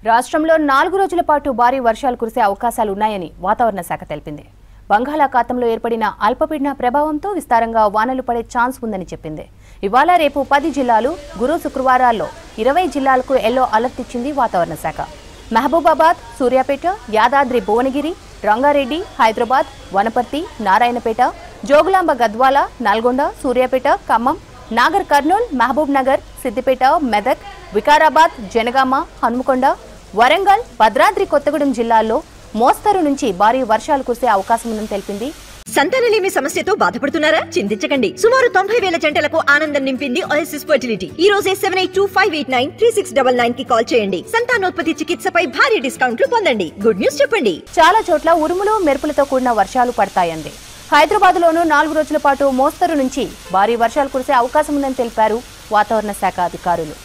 రాష్ట్రంలో 4 రోజుల పాటు భారీ వర్షాలు కురిసే అవకాశాలు ఉన్నాయని వాతావరణ శాఖ తెలిపింది. బంగాళాఖాతంలో ఏర్పడిన అల్పపీడన ప్రభావంతో విస్తారంగా వానలు పడే ఛాన్స్ ఉందని చెప్పింది. ఇవాళ రేపు 10 జిల్లాలు, గురు శుక్రవారాల్లో 20 జిల్లాలకు ఎల్లో అలర్ట్ ఇచ్చింది వాతావరణ శాఖ. మహబూబాబాద్, సూర్యాపేట, యాదాద్రి భువనగిరి, రంగారెడ్డి, హైదరాబాద్, వనపర్తి, నారాయణపేట, జోగులాంబ గద్వాల, నల్గొండ, సూర్యాపేట, ఖమ్మం, నాగర్ కర్నూల్, మహబూబ్ నగర్, సిద్దిపేట, మెదక్, వికారాబాద్, జనగామ, హనుమకొండ, వరంగల్, భద్రాద్రి కొత్తగూడెం జిల్లాల్లో మోస్తరు నుంచి భారీ వర్షాలు కురిసే అవకాశం ఉందని తెలిపింది. సంతానలేమి సమస్యతో బాధపడుతున్నారా? చింతించకండి. సుమారు 90,000 జంటలకు ఆనందం నింపింది స్పెషాలిటీ. ఈ రోజే 7825893699 కి కాల్ చేయండి. సంతానోత్పత్తి చికిత్సపై భారీ డిస్కౌంట్లు పొందండి. గుడ్ న్యూస్ చెప్పండి. చాలా చోట్ల ఉరుములు, మెరుపులతో కూడిన వర్షాలు పడతాయంది. హైదరాబాద్ లోనూ 4 రోజుల పాటు మోస్తరు నుంచి భారీ వర్షాలు కురిసే అవకాశం ఉందని తెలిపారు వాతావరణ శాఖ అధికారులు.